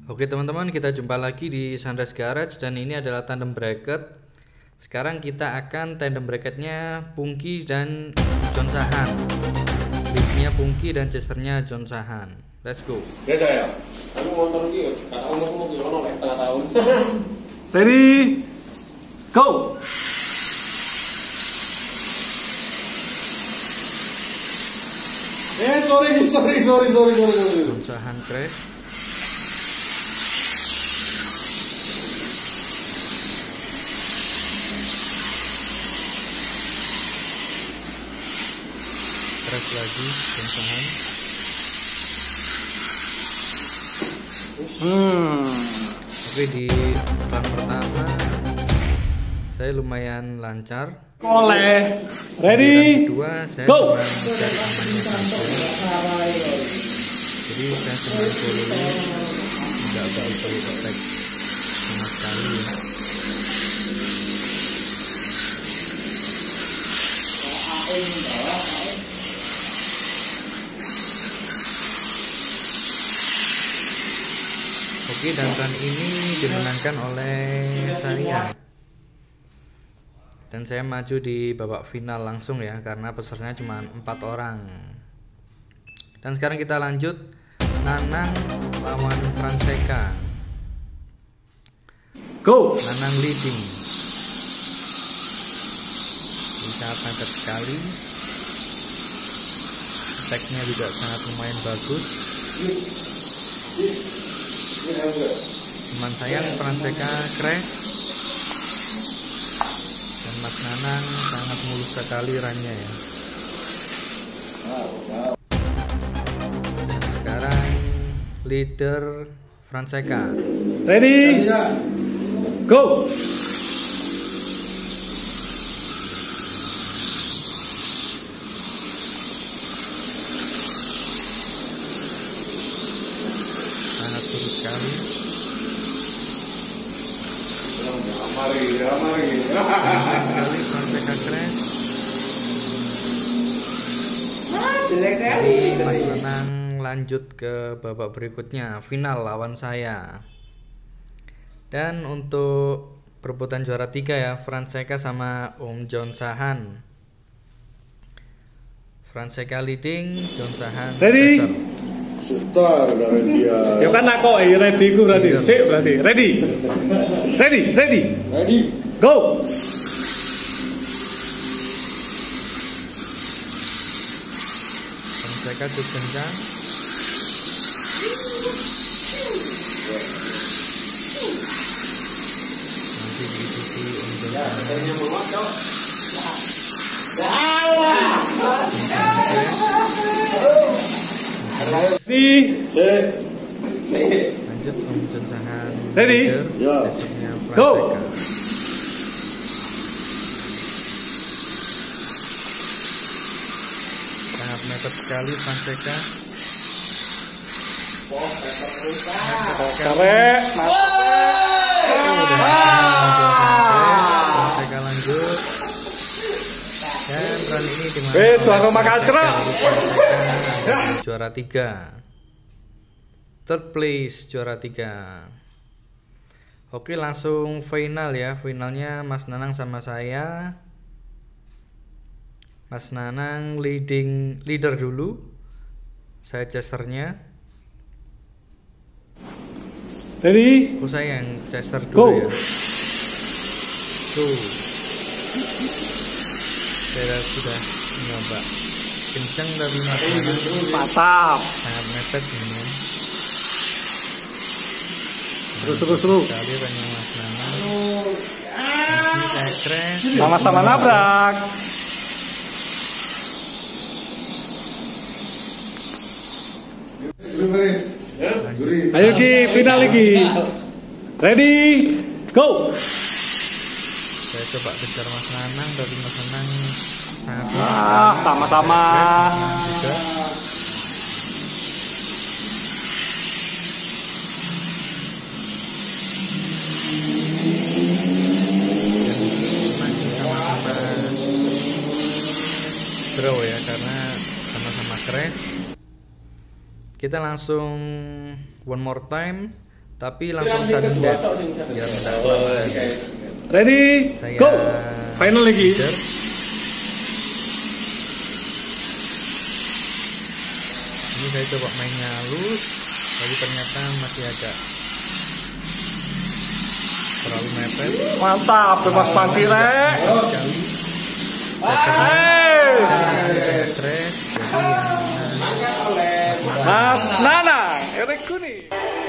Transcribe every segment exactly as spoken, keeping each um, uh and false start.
Oke teman-teman, kita jumpa lagi di Sunrise Garage dan ini adalah tandem bracket. Sekarang kita akan tandem bracketnya Pungki dan John Sahan. Leadnya Pungki dan chasernya John Sahan. Let's go. Ya saya. Aku motor iki kata umur-umur iki ono nek setengah tahun. Ready, go. Eh sorry sorry sorry sorry sorry. John Sahan crash. Crash lagi John Sahan. Hmm. Oke, di run pertama saya lumayan lancar. Oleh. Di Ready, run kedua saya go. cuma cari amannya saja. Jadi saya cuma follow, tidak begitu attack sama sekali ya. Oke, dan run ini dimenangkan oleh saya. Dan saya maju di babak final langsung ya, karena pesertanya cuma empat orang. Dan sekarang kita lanjut Nanang lawan Francesca. Go. Nanang leading. Ini sangat mepet sekali. Attack-nya juga sangat lumayan bagus. Teman saya Francesca crash. Dan Mas Nanang sangat mulus sekali runnya ya. Dan sekarang leader Francesca. Ready, go. Sangat turut sekali. Mari, ya mari. Sekali Francesca crash. Jelek sekali. Mas Nanang lanjut ke babak berikutnya, final lawan saya. Dan untuk perebutan juara tiga ya, Francesca sama Om John Sahan. Francesca leading, John Sahan Ready? chaser. Sebentar dari dia. Ya kan aku eh ready ku berarti. Sik berarti. Ready. Ready, ready. Ready. Go. Francesca cukup kencang. Nanti diikuti Om John Sahan. Ready, Cek. Lanjut Om John Sahan. Ready? leader, Ya. chasernya Go. Francesca. Sangat mepet sekali Francesca. Karek. Francesca lanjut. Dan run ini dimana Wes, suara makacra. juara tiga. Third place juara tiga. Oke, langsung final ya. Finalnya Mas Nanang sama saya. Mas Nanang leading leader dulu. Saya chasernya. Ready, Oh, saya yang chaser go. dulu ya. Tuh. Saya sudah nyoba kencang tapi Mas Nanang Mantap. sangat mepet ini ya. Terus terus terus. Sekali runnya Mas Nanang. Ini saya crash. Sama-sama nabrak. Lanjut. Ayo Ki, final lagi. Ready, go. Saya coba kejar Mas Nanang tapi Mas Nanang sangat Ah, sama-sama. juga. Dan ini masih sama-sama draw ya, karena sama-sama crash. Kita langsung one more time tapi langsung sudden death biar tidak kelamaan. Ready, Saya go. Final lagi. leader. Ini saya coba mainnya halus, tapi ternyata masih agak terlalu mepet. Mantap, Mas Panti rek. Sekali. Hey. Stres, Mas Nana, Erik Kuni.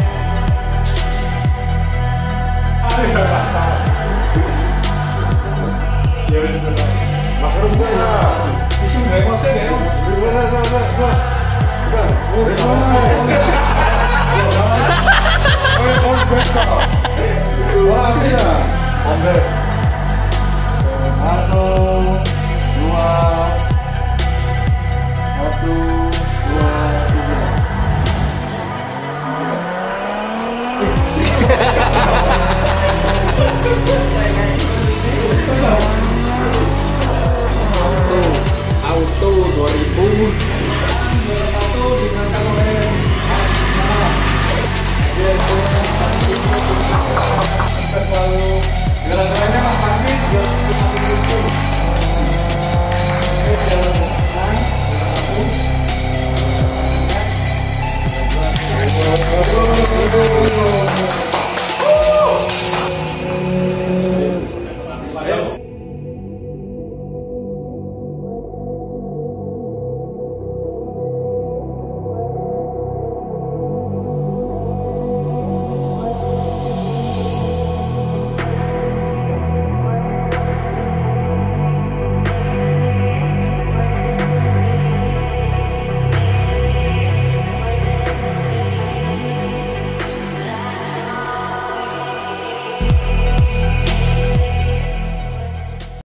Masker bukan lah. Isu nggak masih deh. Bukan, bukan, bukan, bukan. Bukan. Oh, kompres kok. Orang tidak. Kompres. Satu, dua, satu, dua, tiga. Auto dua ribu